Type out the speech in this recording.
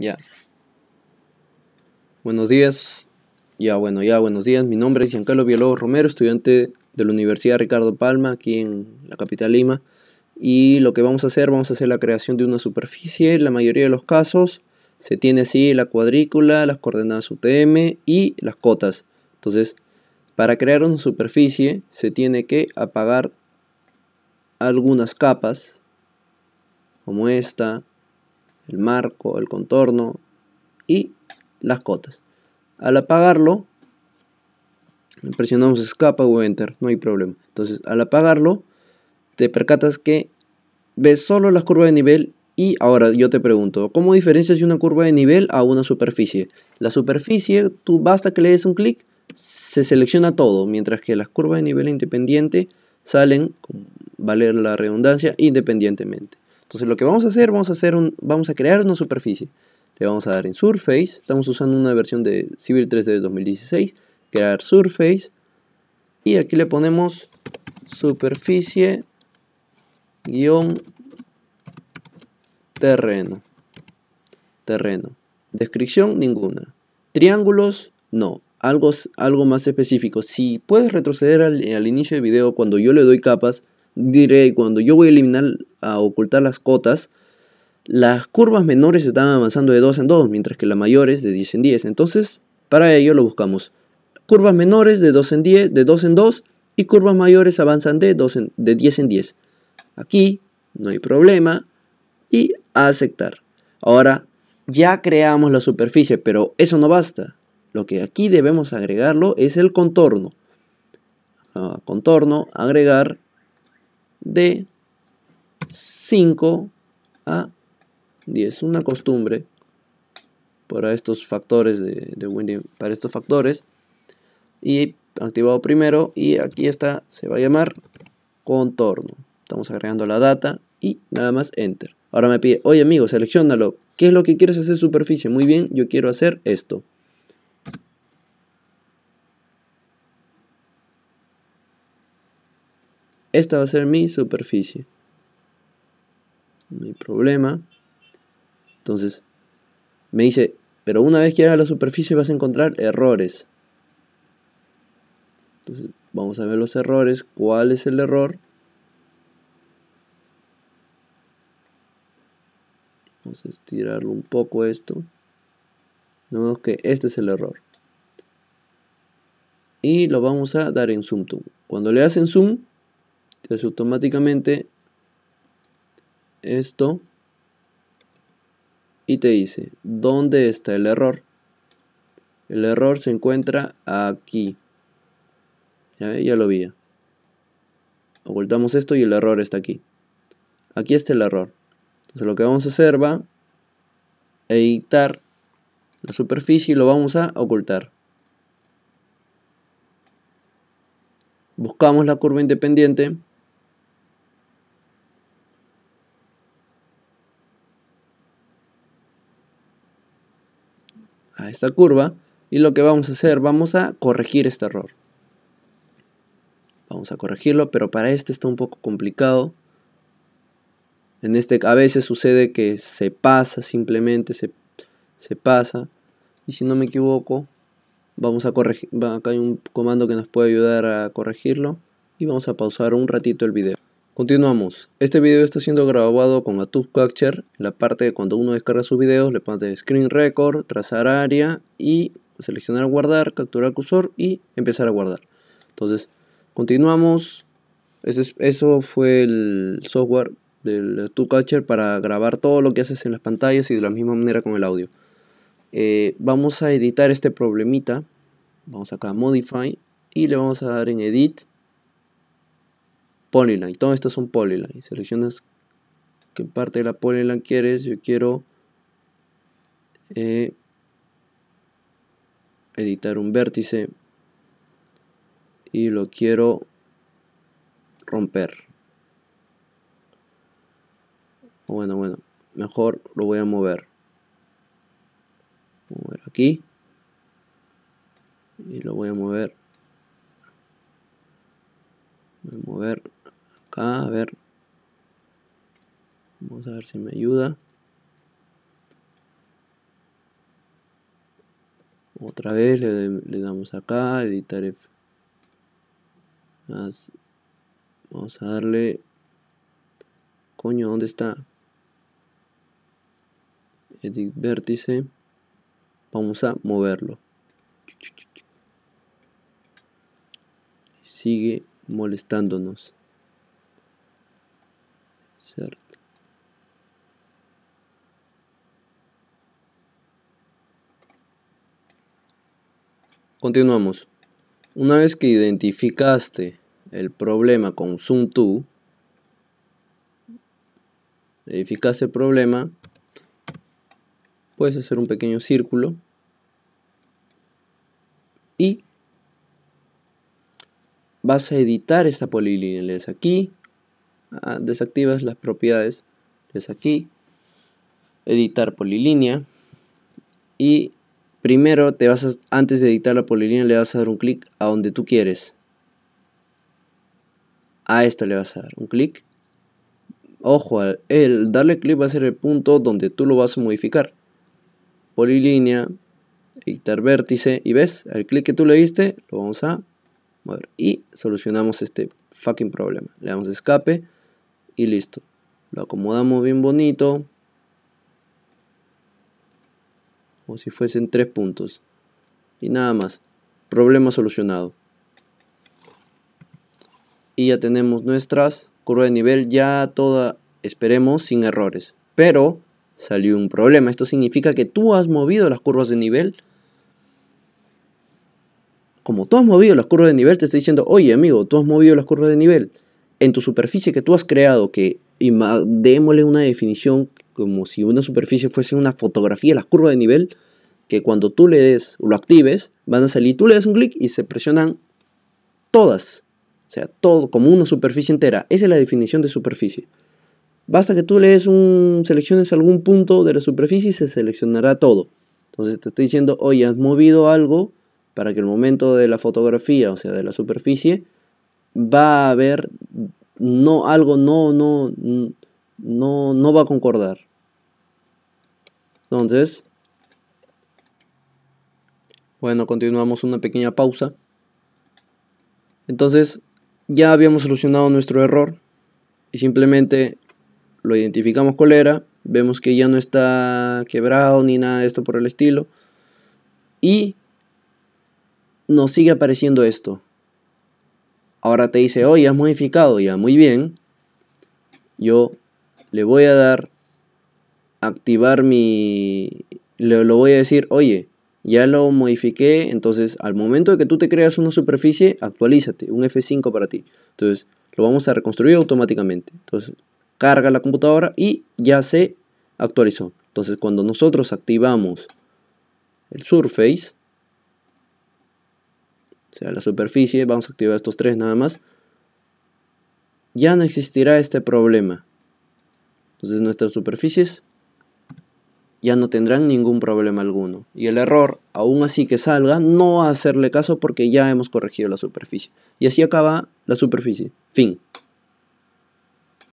Ya. Buenos días. Buenos días. Mi nombre es Giancarlo Villalobos Romero, estudiante de la Universidad Ricardo Palma, aquí en la capital Lima. Y lo que vamos a hacer la creación de una superficie. En la mayoría de los casos se tiene así la cuadrícula, las coordenadas UTM y las cotas. Entonces, para crear una superficie se tiene que apagar algunas capas, como esta, el marco, el contorno y las cotas. Al apagarlo, presionamos escapa o enter, no hay problema. Entonces, al apagarlo, te percatas que ves solo las curvas de nivel. Y ahora yo te pregunto, ¿cómo diferencias una curva de nivel a una superficie? La superficie, tú basta que le des un clic, se selecciona todo, mientras que las curvas de nivel independiente salen, valer la redundancia, independientemente. Entonces lo que vamos a hacer, vamos a crear una superficie. Le vamos a dar en Surface, estamos usando una versión de Civil 3D 2016, crear Surface, y aquí le ponemos superficie guión terreno. Descripción ninguna. Triángulos no. Algo más específico. Si puedes retroceder al inicio del video, cuando yo le doy capas, diré cuando yo voy a eliminar, a ocultar las cotas, las curvas menores están avanzando de 2 en 2, mientras que las mayores de 10 en 10. Entonces, para ello lo buscamos. Curvas menores de 2 en 10, de 2 en 2, y curvas mayores avanzan de 10 en 10. Aquí no hay problema. Y a aceptar. Ahora ya creamos la superficie, pero eso no basta. Lo que aquí debemos agregarlo es el contorno. Contorno, agregar de 5 a 10. Una costumbre para estos factores para estos factores. Y activado primero, y aquí está, se va a llamar contorno. Estamos agregando la data y nada más enter. Ahora me pide, oye amigo, selecciónalo. ¿Qué es lo que quieres hacer superficie? Muy bien, yo quiero hacer esto. Esta va a ser mi superficie. No hay problema. Entonces, me dice, pero una vez que hagas la superficie vas a encontrar errores. Entonces, vamos a ver los errores. ¿Cuál es el error? Vamos a estirarlo un poco esto. Vemos que este es el error. Y lo vamos a dar en zoom. Cuando le hacen zoom, te hace automáticamente esto y te dice ¿dónde está el error? El error se encuentra aquí. Ya lo vi. Ocultamos esto y el error está aquí. Aquí está el error. Entonces lo que vamos a hacer va a editar la superficie y lo vamos a ocultar. Buscamos la curva independiente. A esta curva. Y lo que vamos a hacer, vamos a corregir este error. Vamos a corregirlo, pero para este está un poco complicado. A veces sucede que se pasa, simplemente se pasa. Y si no me equivoco, vamos a corregir. Acá hay un comando que nos puede ayudar a corregirlo. Y vamos a pausar un ratito el video. Continuamos. Este video está siendo grabado con Adobe Capture. La parte de cuando uno descarga sus videos, le pone Screen Record, trazar área y seleccionar guardar, capturar cursor y empezar a guardar. Entonces, continuamos. Eso fue el software del Adobe Capture para grabar todo lo que haces en las pantallas y de la misma manera con el audio. Vamos a editar este problemita. Vamos acá a Modify y le vamos a dar en Edit. Polyline, todo esto son polyline. Seleccionas qué parte de la polyline quieres. Yo quiero editar un vértice y lo quiero romper. Bueno, mejor lo voy a mover. Aquí y lo voy a mover. Voy a mover acá, a ver. Vamos a ver si me ayuda. Otra vez le damos acá, editar vamos a darle, coño, ¿dónde está? Edit vértice, vamos a moverlo. Sigue molestándonos. ¿Cierto? Continuamos. Una vez que identificaste el problema con Zoom To, identificaste el problema, puedes hacer un pequeño círculo y vas a editar esta polilínea. Le das aquí, desactivas las propiedades, le das aquí, editar polilínea, y primero antes de editar la polilínea le vas a dar un clic a donde tú quieres. A esto le vas a dar un clic. Ojo, el darle clic va a ser el punto donde tú lo vas a modificar. Polilínea, editar vértice, y ves, el clic que tú le diste lo vamos a mover y solucionamos este fucking problema. Le damos escape y listo. Lo acomodamos bien bonito, como si fuesen 3 puntos, y nada más. Problema solucionado. Y ya tenemos nuestras curvas de nivel ya toda, esperemos, sin errores. Pero salió un problema. Esto significa que tú has movido las curvas de nivel. Como tú has movido las curvas de nivel, te estoy diciendo, oye amigo, tú has movido las curvas de nivel en tu superficie que tú has creado, que démosle una definición como si una superficie fuese una fotografía, las curvas de nivel, que cuando tú le des o lo actives, van a salir, tú le das un clic y se presionan todas. O sea, todo como una superficie entera. Esa es la definición de superficie. Basta que tú selecciones algún punto de la superficie y se seleccionará todo. Entonces te estoy diciendo, oye, has movido algo para que el momento de la fotografía, o sea, de la superficie, va a haber algo no va a concordar. Entonces, bueno, continuamos una pequeña pausa. Entonces, ya habíamos solucionado nuestro error y simplemente lo identificamos cuál era, vemos que ya no está quebrado ni nada de esto por el estilo, y nos sigue apareciendo esto. Ahora te dice, oye, has modificado, ya, muy bien. Yo le voy a dar activar lo voy a decir, oye, ya lo modifiqué. Entonces al momento de que tú te creas una superficie, actualízate, un F5 para ti. Entonces lo vamos a reconstruir automáticamente. Entonces carga la computadora y ya se actualizó. Entonces cuando nosotros activamos el Surface, o sea, la superficie, vamos a activar estos 3 nada más, ya no existirá este problema. Entonces nuestras superficies ya no tendrán ningún problema alguno. Y el error, aún así que salga, no va a hacerle caso porque ya hemos corregido la superficie. Y así acaba la superficie. Fin.